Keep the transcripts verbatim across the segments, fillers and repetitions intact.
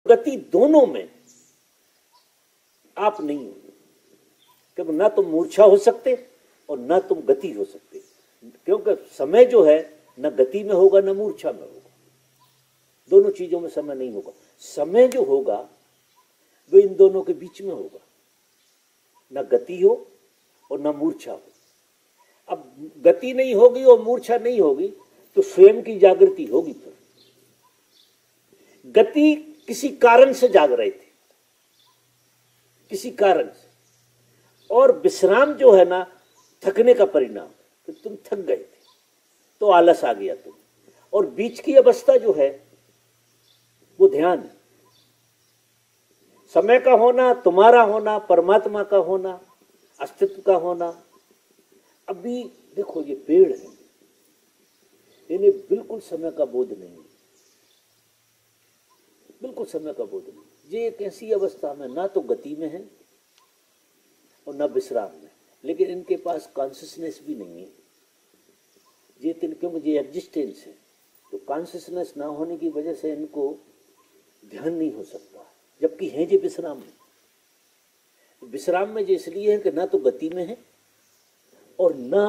गति दोनों में आप नहीं हो, क्योंकि ना तुम मूर्छा हो सकते और ना तुम गति हो सकते, क्योंकि समय जो है न गति में होगा न मूर्छा में होगा, दोनों चीजों में समय नहीं होगा। समय जो होगा वो इन दोनों के बीच में होगा, न गति हो और न मूर्छा हो। अब गति नहीं होगी और मूर्छा नहीं होगी तो स्वयं की जागृति होगी। फिर गति किसी कारण से जाग रहे थे, किसी कारण से, और विश्राम जो है ना थकने का परिणाम, तो तुम थक गए थे तो आलस आ गया तुम, और बीच की अवस्था जो है वो ध्यान है। समय का होना, तुम्हारा होना, परमात्मा का होना, अस्तित्व का होना। अभी देखो ये पेड़ है, इन्हें बिल्कुल समय का बोध नहीं, बिल्कुल समय का बोध नहीं। ये एक ऐसी अवस्था में ना तो गति में है और ना विश्राम में, लेकिन इनके पास कॉन्शियसनेस भी नहीं है। ये क्योंकि ये एग्जिस्टेंस है, तो कॉन्शियसनेस ना होने की वजह से इनको ध्यान नहीं हो सकता, जबकि है ये विश्राम में। विश्राम में जो इसलिए है कि ना तो गति में है और ना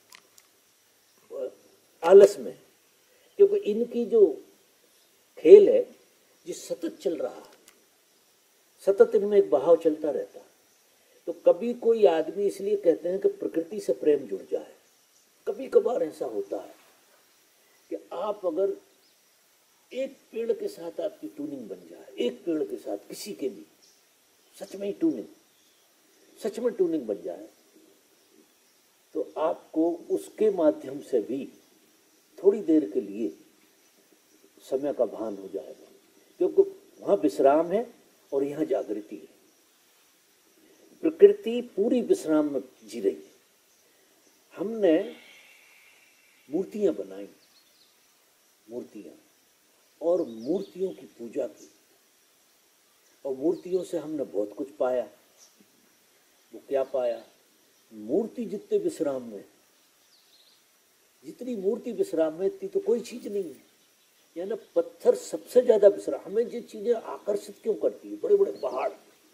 आलस में, क्योंकि इनकी जो खेल है ये सतत चल रहा है, सतत इनमें एक बहाव चलता रहता है। तो कभी कोई आदमी, इसलिए कहते हैं कि प्रकृति से प्रेम जुड़ जाए। कभी कभार ऐसा होता है कि आप अगर एक पेड़ के साथ आपकी ट्यूनिंग बन जाए, एक पेड़ के साथ किसी के भी सच में ही ट्यूनिंग, सच में ट्यूनिंग बन जाए, तो आपको उसके माध्यम से भी थोड़ी देर के लिए समय का भान हो जाएगा, क्योंकि वहां विश्राम है और यहां जागृति है। प्रकृति पूरी विश्राम में जी रही है। हमने मूर्तियां बनाई, मूर्तियां, और मूर्तियों की पूजा की, और मूर्तियों से हमने बहुत कुछ पाया। वो क्या पाया? मूर्ति जितने विश्राम में, जितनी मूर्ति विश्राम में इतनी तो कोई चीज नहीं है। यानी पत्थर सबसे ज्यादा विश्राम। हमें ये चीजें आकर्षित क्यों करती है? बड़े बड़े पहाड़,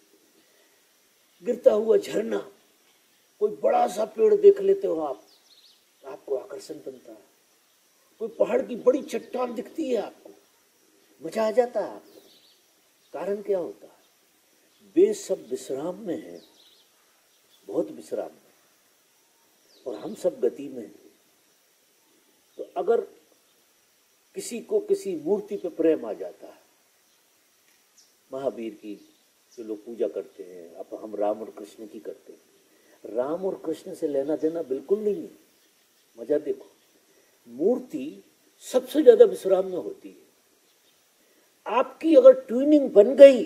गिरता हुआ झरना, कोई बड़ा सा पेड़ देख लेते हो आप, आपको आकर्षण बनता है। कोई पहाड़ की बड़ी चट्टान दिखती है आपको, मजा आ जाता है आपको। कारण क्या होता है? वे सब विश्राम में है, बहुत विश्राम में, और हम सब गति में हैं। तो अगर किसी को किसी मूर्ति पे प्रेम आ जाता है, महावीर की जो लोग पूजा करते हैं, अब हम राम और कृष्ण की करते हैं, राम और कृष्ण से लेना देना बिल्कुल नहीं है। मजा देखो, मूर्ति सबसे ज्यादा विश्राम में होती है। आपकी अगर ट्यूनिंग बन गई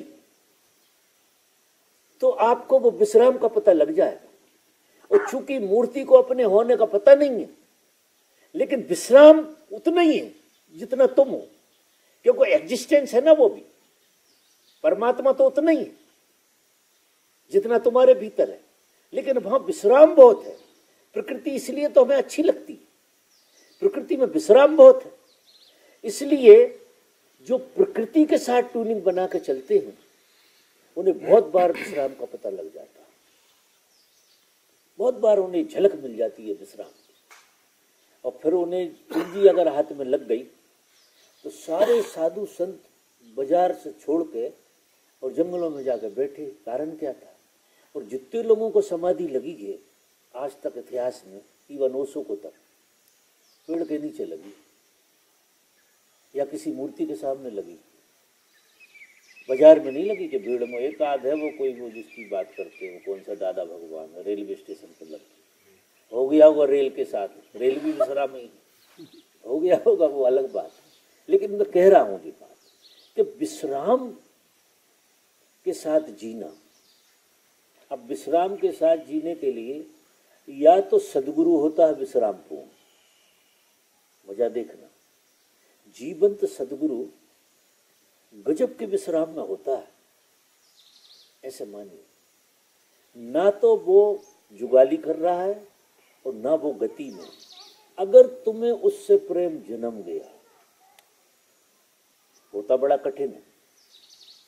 तो आपको वो विश्राम का पता लग जाएगा। और चूंकि मूर्ति को अपने होने का पता नहीं है, लेकिन विश्राम उतना ही है जितना तुम हो, क्योंकि एग्जिस्टेंस है ना वो भी। परमात्मा तो उतना ही है जितना तुम्हारे भीतर है, लेकिन वहां विश्राम बहुत है। प्रकृति इसलिए तो हमें अच्छी लगती है, प्रकृति में विश्राम बहुत है। इसलिए जो प्रकृति के साथ ट्यूनिंग बना के चलते हैं उन्हें बहुत बार विश्राम का पता लग जाता है, बहुत बार उन्हें झलक मिल जाती है विश्राम। और फिर उन्हें पूंजी अगर हाथ में लग गई तो सारे साधु संत बाजार से छोड़ के और जंगलों में जाकर बैठे। कारण क्या था? और जितने लोगों को समाधि लगी है आज तक इतिहास में, इवन ओशो को तक, पेड़ के नीचे लगी या किसी मूर्ति के सामने लगी। बाजार में नहीं लगी कि भीड़ में। एक आध है वो कोई, वो जिसकी बात करते हो, कौन सा दादा भगवान, रेलवे स्टेशन पर लगी हो गया होगा, रेल के साथ, रेल भी विश्राम में हो गया होगा, वो अलग बात। लेकिन मैं कह रहा हूं ये बात कि विश्राम के साथ जीना। अब विश्राम के साथ जीने के लिए या तो सदगुरु होता है विश्राम पूर्ण, मजा देखना, जीवंत सदगुरु गजब के विश्राम में होता है, ऐसे मानिए। ना तो वो जुगाली कर रहा है और ना वो गति में। अगर तुम्हें उससे प्रेम जन्म गया, होता बड़ा कठिन है,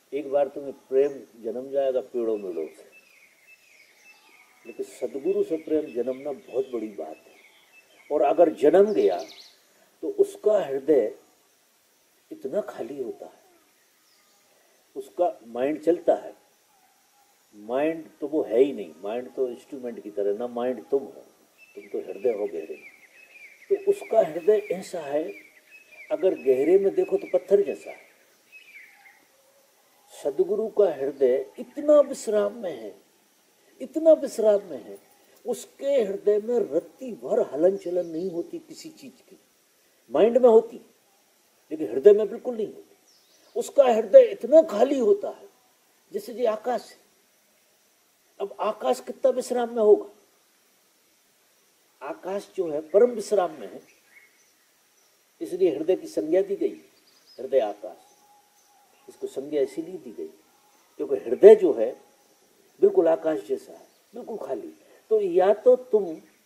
एक बार तुम्हें प्रेम जन्म जाएगा पेड़ों मेड़ों से, लेकिन सदगुरु से प्रेम जन्मना बहुत बड़ी बात है। और अगर जन्म गया तो उसका हृदय इतना खाली होता है, उसका माइंड चलता है, माइंड तो वो है ही नहीं, माइंड तो इंस्ट्रूमेंट की तरह, ना माइंड तुम हो, तुम तो हृदय हो गहरे। तो उसका हृदय ऐसा है, अगर गहरे में देखो तो पत्थर जैसा है। सदगुरु का हृदय इतना विश्राम में है, इतना विश्राम में है, उसके हृदय में रत्ती भर हलन चलन नहीं होती किसी चीज की। माइंड में होती लेकिन हृदय में बिल्कुल नहीं होती। उसका हृदय इतना खाली होता है जैसे जी आकाश है। अब आकाश कितना विश्राम में होगा? आकाश जो है परम विश्राम में है, इसलिए हृदय की संज्ञा दी गई, हृदय आकाश। इसको संज्ञा इसीलिए दी गई क्योंकि हृदय जो है बिल्कुल आकाश जैसा है, बिल्कुल खाली। तो या तो तुम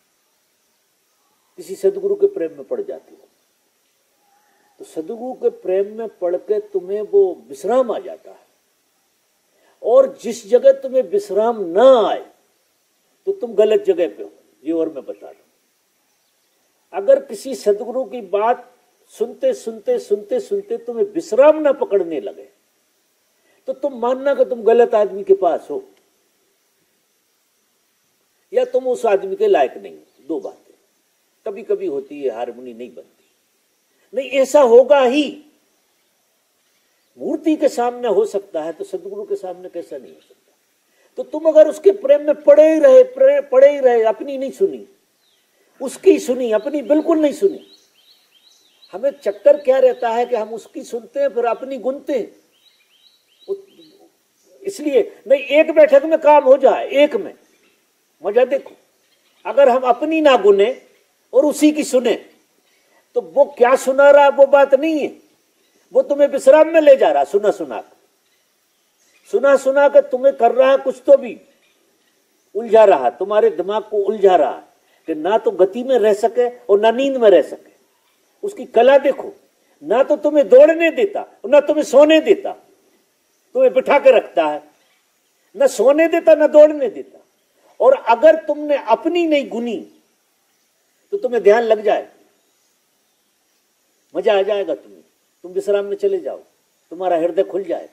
किसी सदगुरु के प्रेम में पड़ जाते हो, तो सदगुरु के प्रेम में पड़ के तुम्हें वो विश्राम आ जाता है। और जिस जगह तुम्हें विश्राम ना आए तो तुम गलत जगह पे हो, ये और मैं बता दूं। अगर किसी सदगुरु की बात सुनते सुनते सुनते सुनते तुम्हें विश्राम ना पकड़ने लगे तो तुम मानना कि तुम गलत आदमी के पास हो या तुम उस आदमी के लायक नहीं हो। दो बातें कभी कभी होती है, हारमोनी नहीं बनती। नहीं, ऐसा होगा ही। मूर्ति के सामने हो सकता है तो सदगुरु के सामने कैसा नहीं हो सकता? तो तुम अगर उसके प्रेम में पड़े ही रहे पड़े ही रहे अपनी नहीं सुनी, उसकी सुनी, अपनी बिल्कुल नहीं सुनी। हमें चक्कर क्या रहता है कि हम उसकी सुनते हैं फिर अपनी गुनते हैं। इसलिए नहीं, एक बैठक में काम हो जाए, एक में मजा देखो। अगर हम अपनी ना गुने और उसी की सुने तो वो क्या सुना रहा वो बात नहीं है, वो तुम्हें विश्राम में ले जा रहा। सुना सुना कर सुना सुना कर तुम्हें कर रहा है कुछ, तो भी उलझा रहा, तुम्हारे दिमाग को उलझा रहा है कि ना तो गति में रह सके और ना नींद में रह सके। उसकी कला देखो, ना तो तुम्हें दौड़ने देता और ना तुम्हें सोने देता, तुम्हें बिठा के रखता है, ना सोने देता ना दौड़ने देता। और अगर तुमने अपनी नहीं गुनी तो तुम्हें ध्यान लग जाए, मजा आ जाएगा तुम्हें, तुम विश्राम में चले जाओ, तुम्हारा हृदय खुल जाए।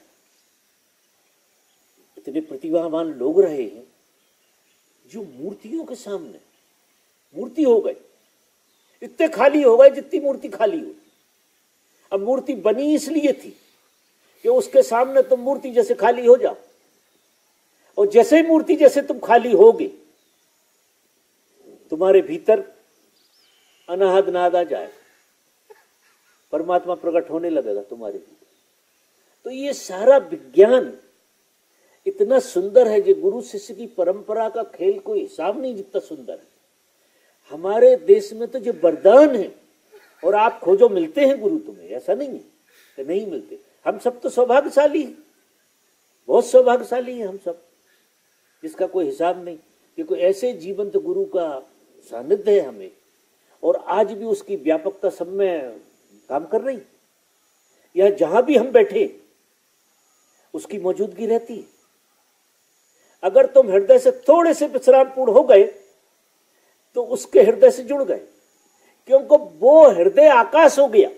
इतने प्रतिभावान लोग रहे हैं जो मूर्तियों के सामने मूर्ति हो गए, इतने खाली हो गए जितनी मूर्ति खाली हुई। अब मूर्ति बनी इसलिए थी कि उसके सामने तुम मूर्ति जैसे खाली हो जाओ, और जैसे ही मूर्ति जैसे तुम खाली होगे तुम्हारे भीतर अनाहद नाद आ जाए, परमात्मा प्रकट होने लगेगा तुम्हारे भीतर। तो ये सारा विज्ञान इतना सुंदर है, जो गुरु शिष्य की परंपरा का खेल कोई हिसाब नहीं जितना सुंदर है। हमारे देश में तो जो वरदान है, और आप खोजो मिलते हैं गुरु तुम्हें, ऐसा नहीं है कि नहीं मिलते। हम सब तो सौभाग्यशाली हैं, बहुत सौभाग्यशाली हैं हम सब, जिसका कोई हिसाब नहीं, क्योंकि ऐसे जीवंत गुरु का सानिध्य है हमें। और आज भी उसकी व्यापकता सब में काम कर रही, या जहां भी हम बैठे उसकी मौजूदगी रहती है। अगर तुम हृदय से थोड़े से विश्रामपूर्ण हो गए तो उसके हृदय से जुड़ गए, क्योंकि वो हृदय आकाश हो गया।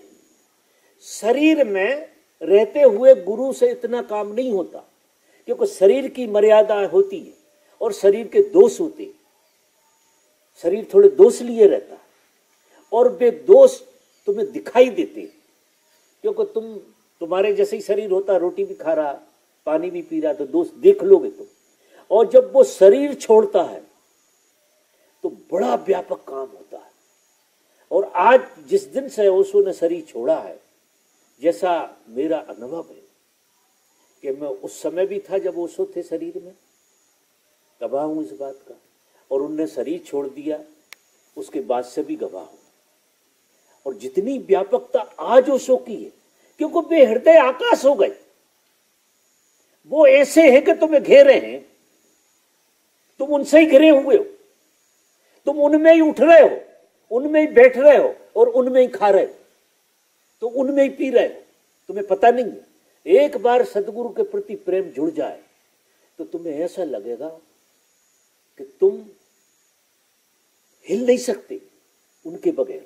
शरीर में रहते हुए गुरु से इतना काम नहीं होता, क्योंकि शरीर की मर्यादा होती है और शरीर के दोष होते हैं। शरीर थोड़े दोष लिए रहता है और वे दोष तुम्हें दिखाई देते हैं, क्योंकि तुम तुम्हारे जैसे ही शरीर होता, रोटी भी खा रहा, पानी भी पी रहा, तो दोष देख लोगे तुम। और जब वो शरीर छोड़ता है तो बड़ा व्यापक काम होता है। और आज जिस दिन से ओशो ने शरीर छोड़ा है, जैसा मेरा अनुभव है कि मैं उस समय भी था जब ओशो थे शरीर में, गवाह हूं इस बात का, और उनने शरीर छोड़ दिया उसके बाद से भी गवाह हूं। और जितनी व्यापकता आज ओशो की है, क्योंकि वे हृदय आकाश हो गए, वो ऐसे हैं कि तुम्हें घेरे हैं, तुम उनसे ही घिरे हुए हो, तुम उनमें ही उठ रहे हो, उनमें ही बैठ रहे हो और उनमें ही खा रहे हो, तो उनमें ही पी रहे हो, तुम्हें पता नहीं है। एक बार सदगुरु के प्रति प्रेम जुड़ जाए तो तुम्हें ऐसा लगेगा कि तुम हिल नहीं सकते उनके बगैर।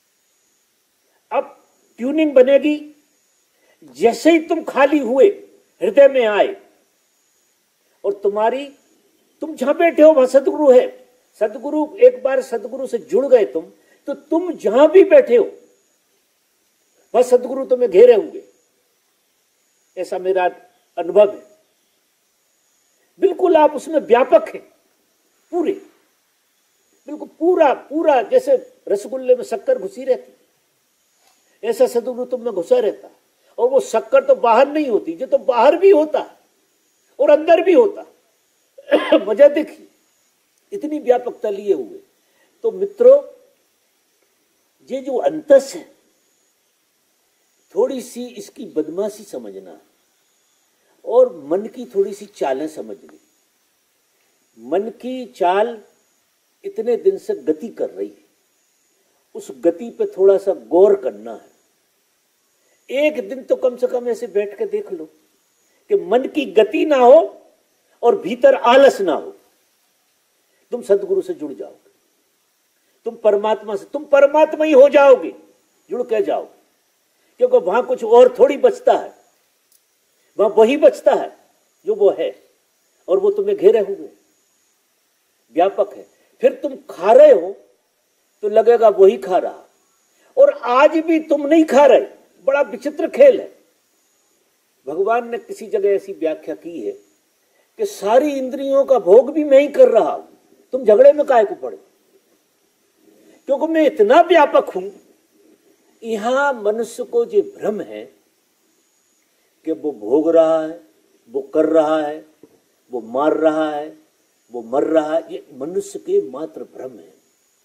अब ट्यूनिंग बनेगी, जैसे ही तुम खाली हुए हृदय में आए और तुम्हारी तुम जहां बैठे हो वहां सदगुरु है, सदगुरु एक बार सदगुरु से जुड़ गए तुम, तो तुम जहां भी बैठे हो वह सदगुरु तुम्हें घेरे हुए। ऐसा मेरा अनुभव है। बिल्कुल आप उसमें व्यापक हैं पूरे, बिल्कुल पूरा पूरा, जैसे रसगुल्ले में शक्कर घुसी रहती, ऐसा सदगुरु तुम में घुसा रहता। और वो शक्कर तो बाहर नहीं होती, ये तो बाहर भी होता और अंदर भी होता। मजा देखिए, इतनी व्यापकता लिए हुए। तो मित्रों, ये जो अंतस है, थोड़ी सी इसकी बदमाशी समझना और मन की थोड़ी सी चालें समझनी। मन की चाल इतने दिन से गति कर रही है, उस गति पे थोड़ा सा गौर करना है। एक दिन तो कम से कम ऐसे बैठ के देख लो कि मन की गति ना हो और भीतर आलस ना हो, तुम सदगुरु से जुड़ जाओगे, तुम परमात्मा से, तुम परमात्मा ही हो जाओगे, जुड़ के जाओगे। क्योंकि वहां कुछ और थोड़ी बचता है, वहां वही बचता है जो वो है, और वो तुम्हें घेरे हुए व्यापक है। फिर तुम खा रहे हो तो लगेगा वही खा रहा, और आज भी तुम नहीं खा रहे। बड़ा विचित्र खेल है। भगवान ने किसी जगह ऐसी व्याख्या की है कि सारी इंद्रियों का भोग भी मैं ही कर रहा हूं, तुम झगड़े में काहे को पड़े? क्योंकि मैं इतना व्यापक हूं। यहां मनुष्य को जो भ्रम है कि वो भोग रहा है, वो कर रहा है, वो मार रहा है, वो मर रहा है, ये मनुष्य के मात्र भ्रम है।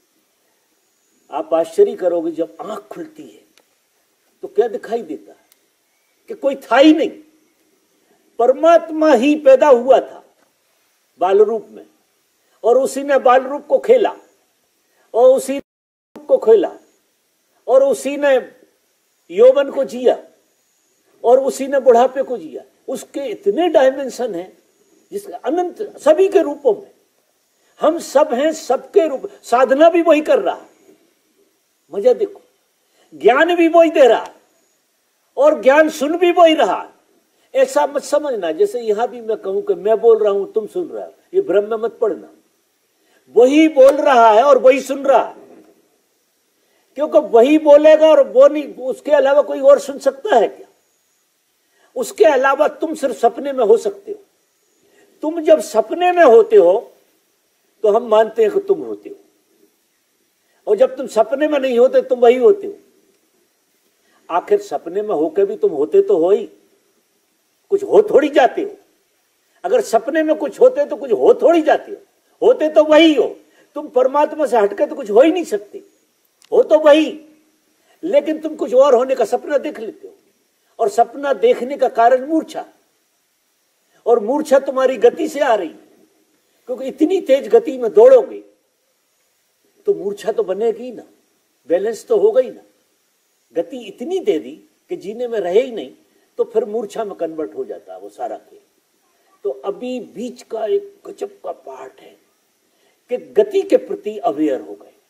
आप आश्चर्य करोगे, जब आंख खुलती है तो क्या दिखाई देता है कि कोई था ही नहीं, परमात्मा ही पैदा हुआ था बाल रूप में, और उसी ने बाल रूप को खेला, और उसी ने को खेला, और उसी ने यौवन को जिया, और उसी ने बुढ़ापे को जिया। उसके इतने डायमेंशन हैं, जिसके अनंत, सभी के रूपों में हम सब हैं, सबके रूप। साधना भी वही कर रहा है, मजा देखो, ज्ञान भी वही दे रहा है और ज्ञान सुन भी वही रहा है। ऐसा मत समझना जैसे यहां भी मैं कहूं कि मैं बोल रहा हूं तुम सुन रहे हो, ये भ्रम में मत पड़ना। वही बोल रहा है और वही सुन रहा है, क्योंकि वही बोलेगा और वो नहीं, उसके अलावा कोई और सुन सकता है क्या? उसके अलावा तुम सिर्फ सपने में हो सकते हो। तुम जब सपने में होते हो तो हम मानते हैं कि तुम होते हो, और जब तुम सपने में नहीं होते तुम वही होते हो। आखिर सपने में होकर भी तुम होते तो हो ही, कुछ हो थोड़ी जाते हो। अगर सपने में कुछ होते तो कुछ हो थोड़ी जाते हो, होते तो वही हो। तुम परमात्मा से हटके तो कुछ हो ही नहीं सकते, हो तो वही, लेकिन तुम कुछ और होने का सपना देख लेते हो, और सपना देखने का कारण मूर्छा, और मूर्छा तुम्हारी गति से आ रही, क्योंकि इतनी तेज गति में दौड़ोगे तो मूर्छा तो बनेगी ना, बैलेंस तो होगा ही ना। गति इतनी दे दी कि जीने में रहे ही नहीं, तो फिर मूर्छा में कन्वर्ट हो जाता है वो सारा खेल। तो अभी बीच का एक गजब का पार्ट है कि गति के प्रति अवेयर हो गए,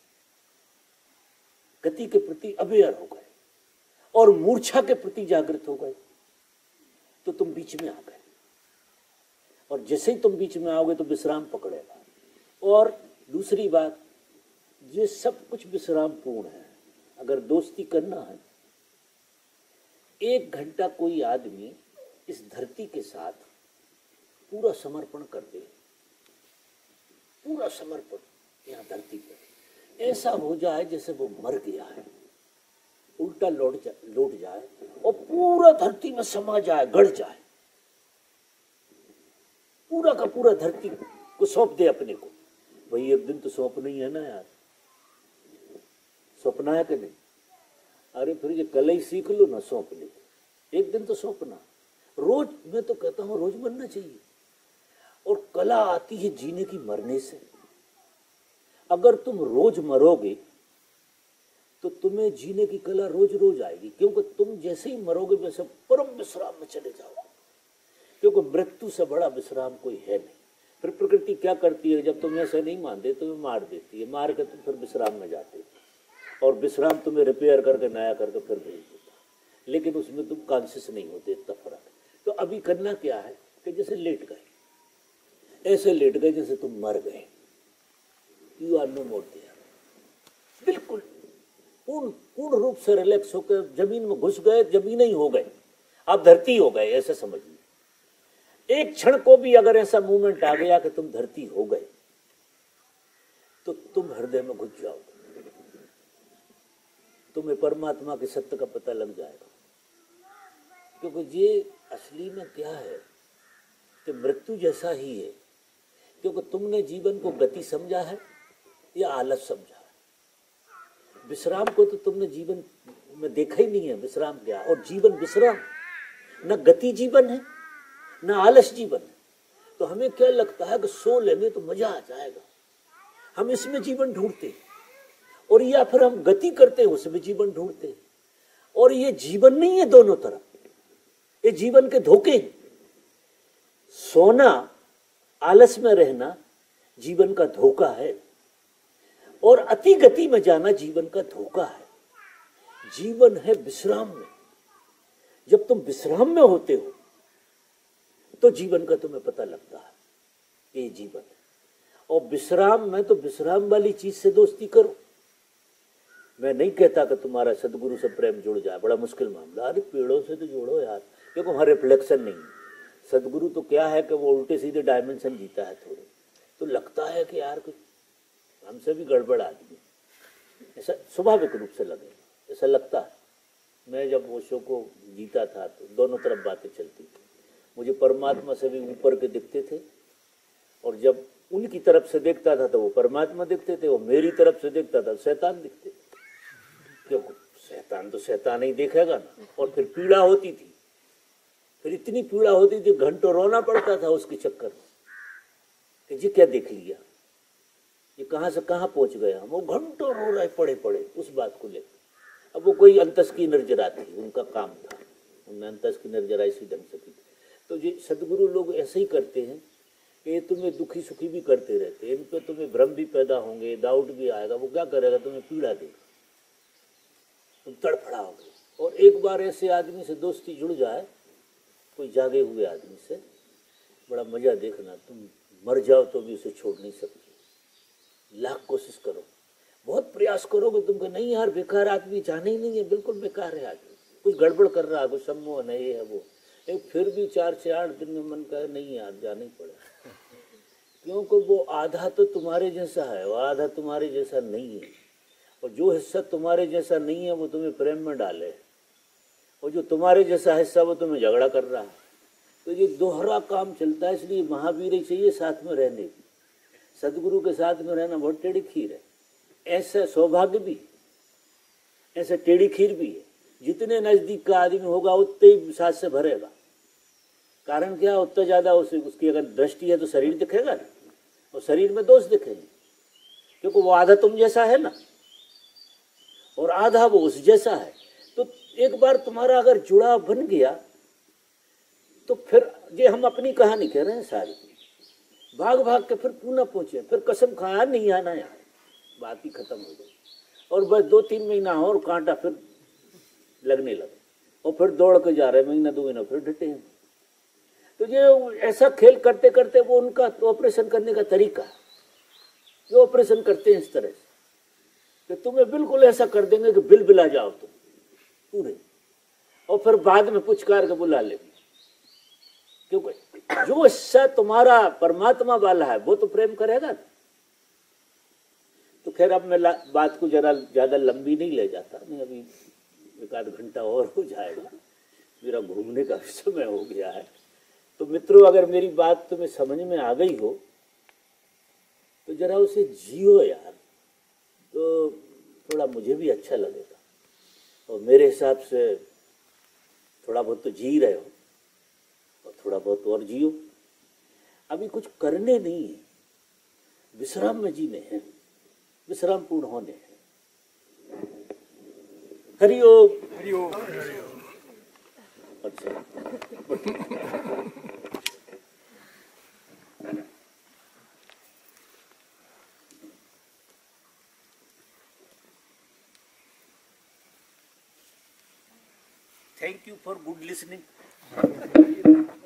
गति के प्रति अवेयर हो गए और मूर्छा के प्रति जागृत हो गए, तो तुम बीच में आ गए। और जैसे ही तुम बीच में आओगे तो विश्राम पकड़ेगा। और दूसरी बात, ये सब कुछ विश्राम पूर्ण है। अगर दोस्ती करना है, एक घंटा कोई आदमी इस धरती के साथ पूरा समर्पण कर दे, पूरा समर्पण यहाँ धरती पर, ऐसा हो जाए जैसे वो मर गया है, उल्टा लौट जा, लौट जाए और पूरा धरती में समा जाए, गड़ जाए, पूरा का पूरा धरती को सौंप दे अपने को। भाई एक दिन तो सौंपना ही है ना यार, सौंपना है कि नहीं? अरे फिर ये कल ही सीख लो ना सौंपने, एक दिन तो सौंपना। रोज, मैं तो कहता हूं रोज बनना चाहिए। और कला आती है जीने की मरने से। अगर तुम रोज मरोगे तो तुम्हें जीने की कला रोज रोज आएगी, क्योंकि तुम जैसे ही मरोगे वैसे परम विश्राम में चले जाओगे, क्योंकि मृत्यु से बड़ा विश्राम कोई है नहीं। फिर प्रकृति क्या करती है, जब तुम ऐसे नहीं मानते तुम्हें मार देती है, मार के तुम फिर विश्राम में जाते हो और विश्राम तुम्हें रिपेयर करके नया करके फिर भेज देता, लेकिन उसमें तुम कॉन्शियस नहीं होते, इतना फर्क है। तो अभी करना क्या है कि जैसे लेट गए, ऐसे लेट गए जैसे तुम मर गए, you are no more there, बिल्कुल पूर्ण पूर्ण रूप से रिलैक्स होकर जमीन में घुस गए, जमीन ही हो गए, आप धरती हो गए, ऐसे समझिए। एक क्षण को भी अगर ऐसा मूवमेंट आ गया कि तुम धरती हो गए तो तुम हृदय में घुस जाओगे, तुम्हें परमात्मा के सत्य का पता लग जाएगा। क्योंकि ये असली में क्या है कि मृत्यु जैसा ही है, क्योंकि तुमने जीवन को गति समझा है या आलस समझा है। विश्राम को तो तुमने जीवन में देखा ही नहीं है, विश्राम क्या, और जीवन विश्राम, न गति जीवन है न आलस जीवन है। तो हमें क्या लगता है कि सो लेंगे तो मजा आ जाएगा, हम इसमें जीवन ढूंढते, और या फिर हम गति करते हैं उसमें जीवन ढूंढते, और ये जीवन नहीं है दोनों तरफ, ये जीवन के धोखे हैं। सोना, आलस में रहना जीवन का धोखा है, और अति गति में जाना जीवन का धोखा है। जीवन है विश्राम में, जब तुम विश्राम में होते हो तो जीवन का तुम्हें पता लगता है ये जीवन है। और विश्राम में तो विश्राम वाली चीज से दोस्ती करो। मैं नहीं कहता कि तुम्हारा सदगुरु से प्रेम जुड़ जाए, बड़ा मुश्किल मामला, अरे पेड़ों से तो जोड़ो यार, क्योंकि वहां रिफ्लेक्शन नहीं है। सदगुरु तो क्या है कि वो उल्टे सीधे डायमेंशन जीता है थोड़े, तो लगता है कि यार कुछ हमसे भी गड़बड़ आदमी, ऐसा स्वाभाविक रूप से लगे, ऐसा लगता है। मैं जब वो शो को जीता था तो दोनों तरफ बातें चलती थी, मुझे परमात्मा से भी ऊपर के दिखते थे, और जब उनकी तरफ से देखता था तो वो परमात्मा दिखते थे, वो मेरी तरफ से देखता था शैतान दिखते थे, क्योंकि शैतान तो शैतान ही देखेगा ना। और फिर पीड़ा होती थी, फिर इतनी पीड़ा होती थी घंटों रोना पड़ता था उसके चक्कर में कि जी क्या देख लिया, ये कहाँ से कहाँ पहुंच गया। वो घंटों रो रहे पड़े पड़े उस बात को लेकर। अब वो कोई अंतस की नजरा थी, उनका काम था, उन्होंने अंतस की नजरा इसी ढंग से की। तो ये सदगुरु लोग ऐसे ही करते हैं कि ये तुम्हें दुखी सुखी भी करते रहते हैं, इन पे तुम्हें भ्रम भी पैदा होंगे, डाउट भी आएगा। वो क्या करेगा, तुम्हें पीड़ा देगा, तुम तड़फड़ाओगे। और एक बार ऐसे आदमी से दोस्ती जुड़ जाए, कोई जागे हुए आदमी से, बड़ा मजा देखना, तुम मर जाओ तो भी उसे छोड़ नहीं सकते। लाख कोशिश करो, बहुत प्रयास करोगे, तुमको नहीं यार बेकार आदमी, जाना ही नहीं है, बिल्कुल बेकार है आदमी, कुछ गड़बड़ कर रहा है, कुछ सम्मोह नहीं है वो, एक फिर भी चार से आठ दिन में मन का नहीं यार जाना ही पड़ेगा, क्योंकि वो आधा तो तुम्हारे जैसा है, वो आधा तुम्हारे जैसा नहीं है। और जो हिस्सा तुम्हारे जैसा नहीं है वो तुम्हें प्रेम में डाले, और जो तुम्हारे जैसा हिस्सा वो तुम्हें झगड़ा कर रहा है। तो ये दोहरा काम चलता है, इसलिए महावीर ही चाहिए साथ में रहने की। सदगुरु के साथ में रहना बहुत टेढ़ी खीर है, ऐसा सौभाग्य भी, ऐसा टेढ़ी खीर भी है। जितने नजदीक का आदमी होगा उतने ही साथ से भरेगा। कारण क्या, उतना ज्यादा उसे उसकी अगर दृष्टि है तो शरीर दिखेगा ना, और शरीर में दोष दिखेंगे, क्योंकि वो आधा तुम जैसा है ना, और आधा वो उस जैसा है। तो एक बार तुम्हारा अगर जुड़ाव बन गया तो फिर ये हम अपनी कहानी कह रहे हैं सारी, भाग भाग के फिर पुनः पहुंचे, फिर कसम खाया नहीं आना यार, बात ही खत्म हो गई। और बस दो तीन महीना और कांटा फिर लगने लगे, और फिर दौड़ के जा रहे, महीना दो महीना फिर डटे हैं। तो ये ऐसा खेल करते करते वो उनका ऑपरेशन करने का तरीका है, जो ऑपरेशन करते हैं इस तरह से कि तुम्हें बिल्कुल ऐसा कर देंगे कि बिल बिला जाओ तुम पूरे, और फिर बाद में पुचकार के बुला लेंगे। क्योंकि जो हिस्सा तुम्हारा परमात्मा वाला है वो तो प्रेम करेगा। तो खैर अब मैं बात को जरा ज्यादा लंबी नहीं ले जाता, मैं अभी एक आध घंटा और हो जाएगा, मेरा घूमने का भी समय हो गया है। तो मित्रों, अगर मेरी बात तुम्हें समझ में आ गई हो तो जरा उसे जियो यार, तो थोड़ा मुझे भी अच्छा लगेगा। और मेरे हिसाब से थोड़ा बहुत तो जी रहे हो, और थोड़ा बहुत और जियो। अभी कुछ करने नहीं है, विश्राम में जीने हैं, विश्राम पूर्ण होने हैं। हरिओम। हरिओम। अच्छा, thank you for good listening.